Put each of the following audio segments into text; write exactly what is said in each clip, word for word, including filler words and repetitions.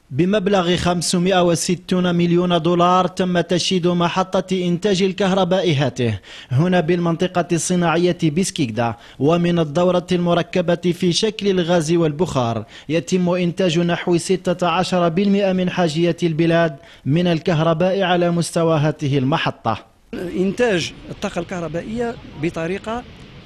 بمبلغ خمسمائة وستين مليون دولار تم تشييد محطة إنتاج الكهرباء هاته هنا بالمنطقة الصناعية بسكيكدا، ومن الدورة المركبة في شكل الغاز والبخار يتم إنتاج نحو ستة عشر بالمئة من حاجية البلاد من الكهرباء على مستوى هذه المحطة. إنتاج الطاقة الكهربائية بطريقة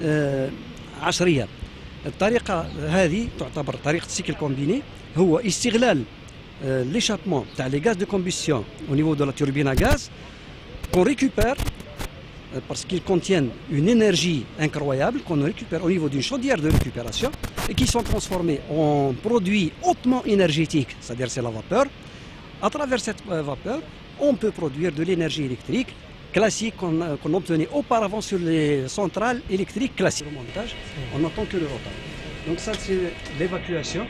عصرية. الطريقة هذه تعتبر طريقة سيكل كومبيني، هو استغلال l'échappement تاع les gaz de combustion au niveau de la turbine à gaz qu'on récupère parce qu'ils contiennent une énergie incroyable qu'on récupère au niveau d'une chaudière de récupération et qui sont transformés en produits hautement énergétiques, c'est-à-dire c'est la vapeur. À travers cette vapeur, on peut produire de l'énergie électrique classique qu'on qu'on obtenait auparavant sur les centrales électriques classiques. Le montage, on n'entend que le rotor. Donc ça c'est l'évacuation.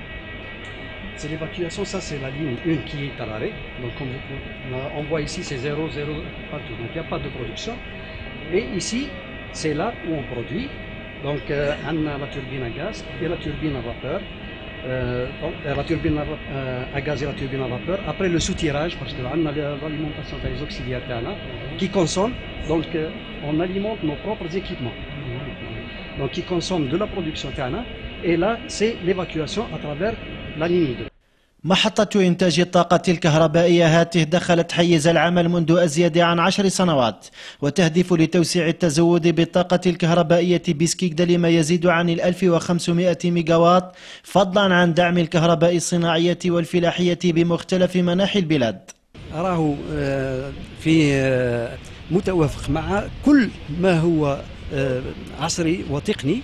C'est l'évacuation, ça c'est la ligne un qui est à l'arrêt. Donc comme on voit ici c'est zéro, zéro partout, donc il n'y a pas de production. Et ici c'est là où on produit. Donc euh, on a la turbine à gaz et la turbine à vapeur. Euh, donc, la turbine à, à gaz et la turbine à vapeur. Après le soutirage, parce qu'on a l'alimentation des auxiliaires qui consomment, donc euh, on alimente nos propres équipements. Donc qui consomment de la production تاعنا. Et là c'est l'évacuation à travers la ligne deux. محطة إنتاج الطاقة الكهربائية هاته دخلت حيز العمل منذ أزيد عن عشر سنوات، وتهدف لتوسيع التزود بالطاقة الكهربائية بسكيكدا لما يزيد عن ألف وخمسمائة ميجاوات، فضلا عن دعم الكهرباء الصناعية والفلاحية بمختلف مناحي البلاد. أراه في متوافق مع كل ما هو عصري وتقني.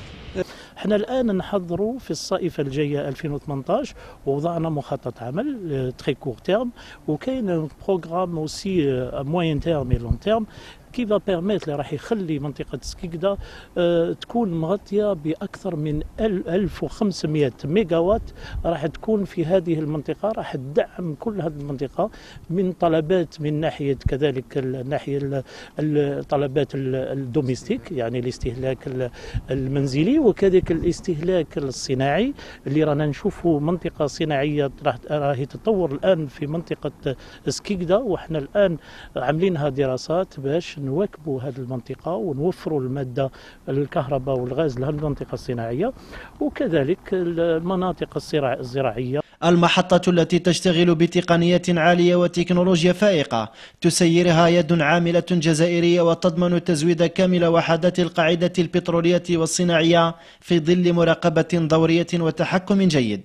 احنا الان نحضروا في الصيف الجايه ألفين وثمانية عشر ووضعنا مخطط عمل تري كور تيرم، وكاين بروغرام اوسي موين تيرم اي لون تيرم كي فا بيرميت اللي راح يخلي منطقه سكيكدا اه تكون مغطيه باكثر من ألف وخمسمائة ميجاوات راح تكون في هذه المنطقه، راح تدعم كل هذه المنطقه من طلبات من ناحيه كذلك الناحيه الطلبات الدوميستيك يعني الاستهلاك المنزلي، وكذلك الاستهلاك الصناعي اللي رانا نشوفوا منطقه صناعيه راهي تتطور الان في منطقه سكيكدا، وحنا الان عاملينها دراسات باش نواكبوا هذه المنطقة ونوفروا المادة الكهرباء والغاز لهذه المنطقة الصناعية وكذلك المناطق الزراعية. المحطة التي تشتغل بتقنية عالية وتكنولوجيا فائقة تسيرها يد عاملة جزائرية وتضمن تزويد كامل وحدات القاعدة البترولية والصناعية في ظل مراقبة دورية وتحكم جيد.